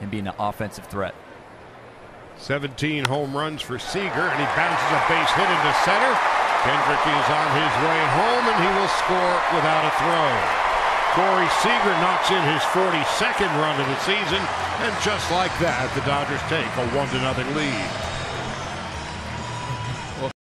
and being an offensive threat. 17 home runs for Seager, and he bounces a base hit into center. Kendrick is on his way home, and he will score without a throw. Seager knocks in his 42nd run of the season, and just like that, the Dodgers take a 1-0 lead.